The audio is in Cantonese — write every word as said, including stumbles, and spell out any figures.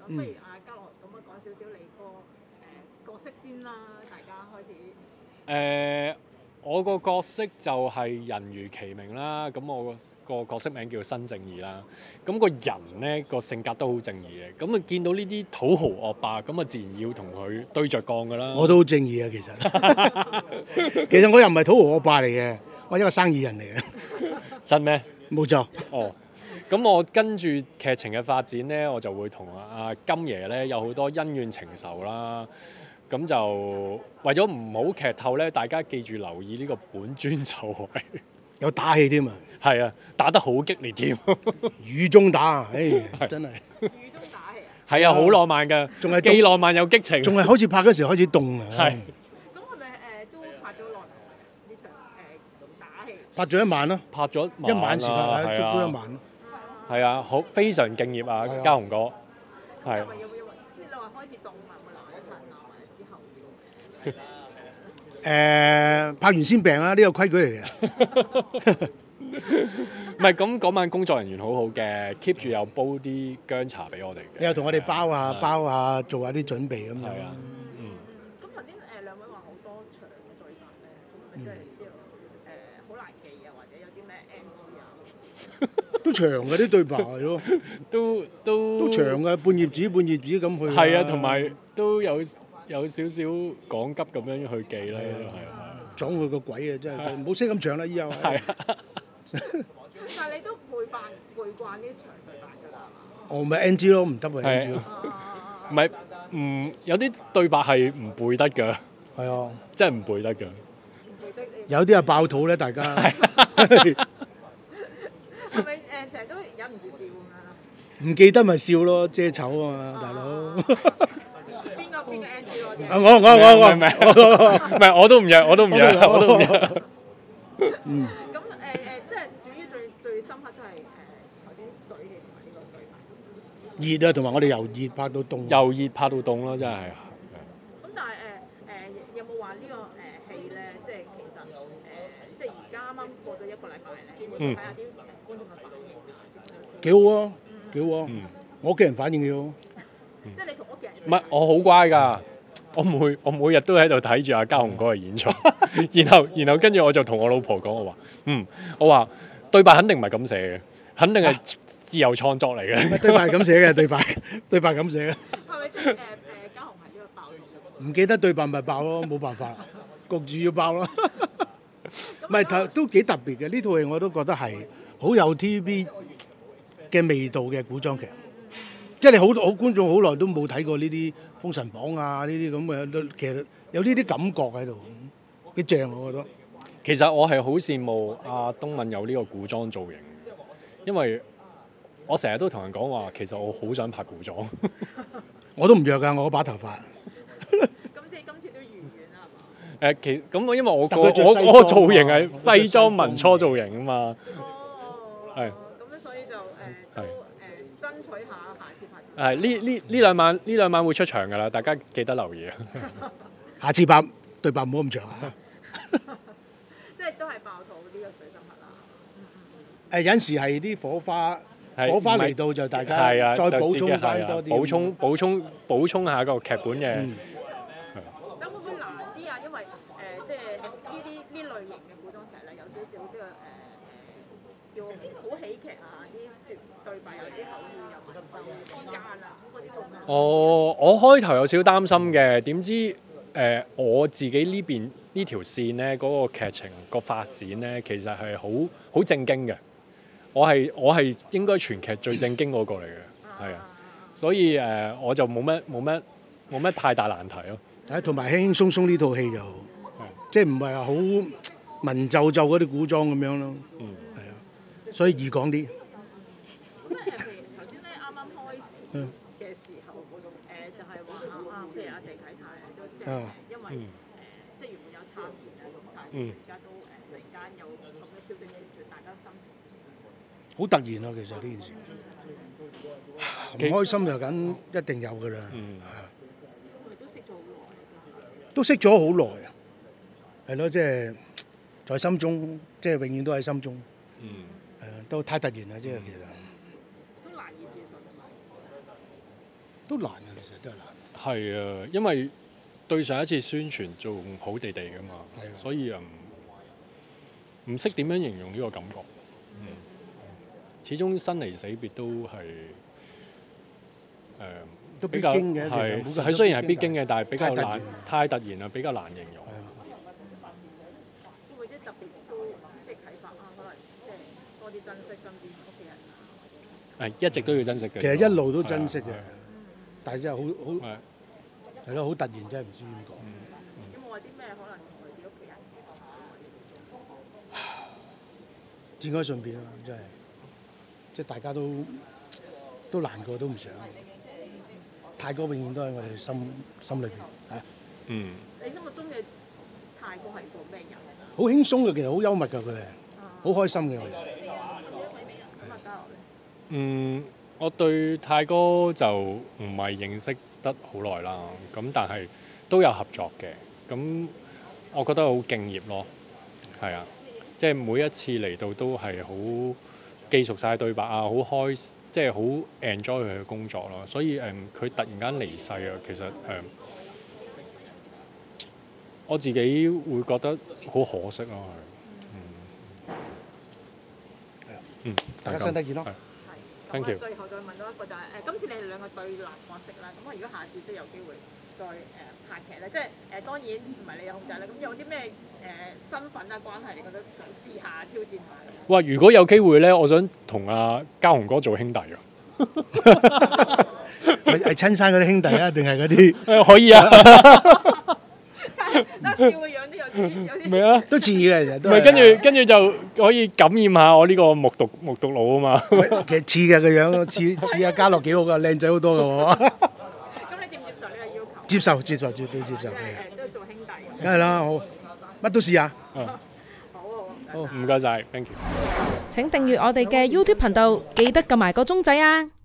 咁不如阿嘉樂咁啊講少少你個誒角色先啦，大家開始。 誒、我個角色就係人如其名啦，咁我個角色名叫新正義啦。咁、個人咧個性格都好正義嘅，咁啊見到呢啲土豪惡霸，咁啊自然要同佢對着幹噶啦。 我都好正義啊，其實。其實我又唔係土豪惡霸嚟嘅，我係一個生意人嚟嘅。 真咩？ 冇錯。 哦。咁我跟住劇情嘅發展咧，我就會同阿金爺咧有好多恩怨情仇啦。咁就為咗唔好劇透咧，大家記住留意呢個本尊就係有打戲添啊！ 係啊，打得好激烈添， 雨中打，唉，真係。 雨中打戲啊！ 係啊，好浪漫㗎， 仲係既浪漫又激情。 仲係開始拍嗰時開始凍啊！ 係。 咁係咪誒都拍咗耐呢場誒打戲？ 拍咗一晚咯， 拍咗一晚時間， 啦足足一晚。 係啊，好非常敬業啊，嘉雄哥。係。 係咪有冇因為即係你話開始凍啊？會鬧一場鬧或者之後？ 誒，拍完先病啊！呢個規矩嚟嘅。 唔係咁嗰晚工作人員好好嘅 ，keep 住又煲啲薑茶俾我哋嘅。 你又同我哋包下包下，做下啲準備咁樣。 係啊，嗯。 咁頭先誒兩位話好多場嘅對白咧，咁係咪即係呢個誒好難記啊？或者有啲咩 N G 啊？ 都長嘅啲對白係咯， 都都都長嘅，半頁紙半頁紙咁去。 係啊，同埋都有有少少趕急咁樣去記啦，係啊。 撞佢個鬼啊！真係唔好寫咁長啦，以後。 係啊。 但係你都背慣背慣呢場對白㗎啦，係嘛？ 哦，咪 N G 咯，唔得咪 N G 咯。 唔係唔有啲對白係唔背得㗎。 係啊， 真係唔背得㗎。 有啲係爆肚咧，大家。 係咪誒成日都忍唔住笑咁樣？ 唔記得咪笑咯，遮醜啊嘛，大佬。 邊個邊個 N G 多啲？ 我我我我唔係唔係我都唔約，我都唔約，我都唔約。 嗯。 咁誒誒，即係主要最最深刻都係誒頭先水戲同埋呢個對白。 熱啊，同埋我哋由熱拍到凍。 由熱拍到凍咯，真係。 咁但係誒誒有冇話呢個誒戲咧？即係其實誒即係而家啱啱過咗一個禮拜咧，會睇下啲觀眾嘅反應啊。 幾好啊，幾好啊！我屋企人反應幾好。 即係你同屋企人。 唔係，我好乖㗎。我每我每日都喺度睇住阿嘉雄哥嘅演出，然後然後跟住我就同我老婆講，我話嗯，我話對白肯定唔係咁寫嘅，肯定係自由創作嚟嘅。 對白係咁寫嘅，對白對白咁寫嘅。 係咪即係誒誒嘉雄係呢個爆唔記得對白咪爆咯，冇辦法，焗住要爆咯。唔係都幾特別嘅，呢套戲我都覺得係好有 T V B 嘅味道嘅古裝劇。即係你好好觀眾好耐都冇睇過呢啲《封神榜》啊，呢啲咁嘅，其實有呢啲感覺喺度，幾正我覺得。 其實我係好羨慕阿東敏有呢個古裝造型，因為我成日都同人講話，其實我好想拍古裝。 我都唔弱㗎，我把頭髮。 咁即係今次都如願啦，係嘛？ 誒其咁因為我個我我個造型係西裝民初造型啊嘛。 哦。 係。 咁樣所以就誒都誒爭取下下次拍。 係呢呢呢兩晚呢兩晚會出場㗎啦，大家記得留意啊！ 下次拍對白唔好咁長啊！ 即係都係爆肚呢個最深刻啦。 誒有陣時係啲火花，火花嚟到就大家係啊， 再補充翻多啲， 補充補充補充下個劇本嘅。 咁會唔會難啲啊？因為誒即係呢啲呢類型嘅古裝劇咧，有少少呢個誒誒要好喜劇啊，啲説對白有啲口語又文縐之間啊，咁嗰啲會唔會？ 哦，我開頭有少擔心嘅，點知誒、呃、我自己呢邊呢條線咧，嗰、那個劇情個發展咧，其實係好好正經嘅。我係我係應該全劇最正經嗰個嚟嘅，係啊，所以誒、呃、我就冇乜冇乜冇乜太大難題咯。 誒，同埋輕輕鬆鬆呢套戲就即係唔係話好文縐縐嗰啲古裝咁樣咯， 嗯， 係啊，所以易講啲。 咁咧誒，譬如頭先咧啱啱開始嘅時候，誒就係話啊啊，譬如阿謝啟泰都即係因為誒即係原本有參戰啊，咁但係而家都誒突然間有咁嘅消息傳出，大家心情好突然啊！其實呢件事唔開心就緊一定有㗎啦，都識咗好耐啊，係咯，即係在心中，即係永遠都喺心中， 嗯， 係啊，都太突然啦，即係其實。 都難以置信。 都難嘅，其實真係難。 係啊，因為對上一次宣傳仲好地地㗎嘛，所以嗯唔識點樣形容呢個感覺。嗯，始終生離死別都係誒、呃、 都必比較經嘅， 係其實係雖然係必經嘅，但係比較太突然難太突然啦，比較難形容。 會唔會啲特別都即係啟發啊？可能即係多啲珍惜身邊屋企人啊。 係一直都要珍惜嘅。 其實一路都珍惜嘅， 係但係真係好好係係咯，好突然真係唔知點講。 有冇話啲咩可能同佢哋屋企人節哀順變啦，真係，即係大家都都難過，都唔想。泰哥永遠都喺我哋心心裏邊嚇。 嗯。 你心目中嘅泰哥係個咩人？ 好輕鬆嘅，其實好幽默㗎，佢係好開心嘅。我哋咁啊，交流咧。 嗯，我對泰哥就唔係認識得好耐啦，咁但係都有合作嘅，咁我覺得好敬業咯，係啊，即係每一次嚟到都係好記熟晒對白啊，好開，即係好 enjoy 佢嘅工作咯，所以誒佢、嗯、突然間離世啊，其實誒、嗯、我自己會覺得好可惜咯，嗯，嗯， 大家身體健康。 Thank you。 最後再問多一個就係、是、誒、呃，今次你哋兩個對立角色啦，咁我如果下次都有機會再誒、呃、拍劇咧，即係誒、呃、當然唔係你嘅控制啦，咁有啲咩誒身份啊關係，你覺得想試下挑戰下咧？ 哇！如果有機會咧，我想同阿嘉雄哥做兄弟啊！ 係係親生嗰啲兄弟啊，定係嗰啲？ 誒可以啊！ 得笑個樣都有啲有啲。 咪啊！ 都似嘅，其實都咪跟住跟住就可以感染下我呢個木獨木獨佬啊嘛！ 其實似嘅個樣，似似阿嘉樂幾好噶，靚仔好多嘅喎。 咁你接唔接受呢個要求？ 接受接受絕對接受， 即係係。 誒都係做兄弟。 梗係啦，好，乜都試下。 好啊好啊。 唔該晒 thank you。 請訂閱我哋嘅 YouTube 頻道，記得撳埋個鐘仔啊！